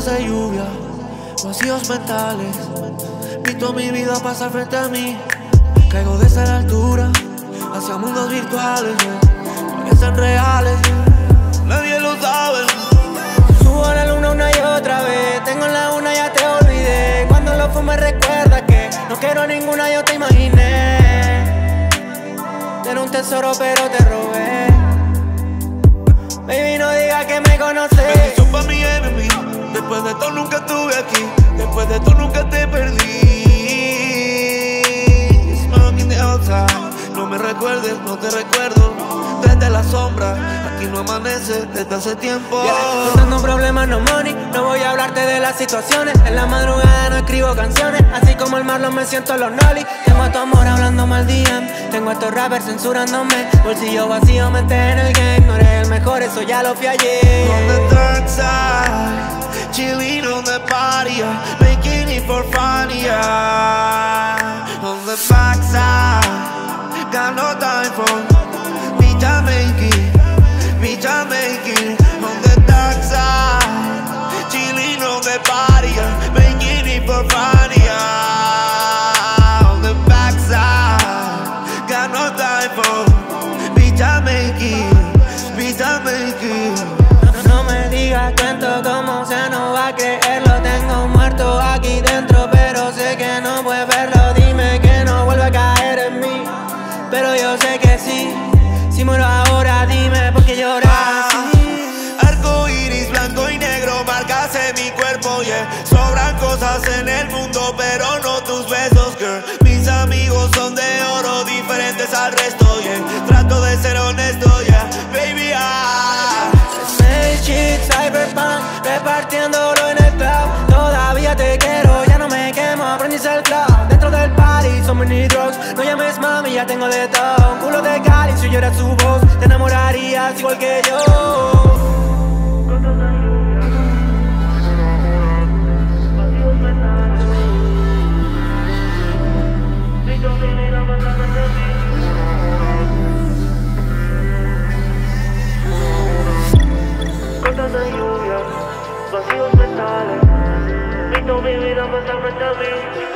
gotas de lluvia, vacíos mentales. Visto mi vida pasar frente a mí. Caigo desde la altura hacia mundos virtuales, parecen reales, nadie lo sabe. Subo a la luna una y otra vez, tengo en la una ya te olvidé. Cuando lo fume recuerda que no quiero ninguna, yo te imaginé. Era un tesoro pero te robé. Baby, no digas que me conoces. Me hizo pa' mi enemy. Después de todo nunca estuve aquí. Después de todo nunca te perdí. Smoking the outside. No me recuerdes, no te recuerdo. Desde la sombra, aquí no amanece desde hace tiempo. No tengo problemas, no money. No voy a hablarte de las situaciones. En la madrugada no escribo canciones. Así como el Marlon me siento los Noli. Tengo a tu amor hablando mal DM. Tengo a estos rappers censurándome. Bolsillo vacío, mente en el game. No eres el mejor, eso ya lo fui ayer. On the dark side, chilling on the party, making it for fun, yeah. On the back side, got no time for bitch, make it. On the dark side, chilling on the party, making it for fun, yeah. On the back side, got no time for bitch, make it. No me digas cuento como se no va a creer. Lo tengo muerto aquí dentro, pero sé que no puedes verlo. Dime que no vuelve a caer en mí, pero yo sé que sí. Si muero ahora, dime por qué lloras así. Arco iris, blanco y negro, marcas en mi cuerpo, yeah. Sobran cosas en el mundo, pero no tus besos, girl. Mis amigos son de oro, diferentes al resto, yeah. Trato de ser honesto, yeah. Baby, Snake shit, cyberpunk, repartiéndolo en el club. Todavía te quiero, ya no me quemo, aprendiste el club. Dentro del party, so many drugs. No llames mami, ya tengo de todo. Un culo de Cali, si oyera su voz, te enamorarías igual que yo. Gotas de lluvia, vacíos mentales. Visto mi vida pasar frente a mí.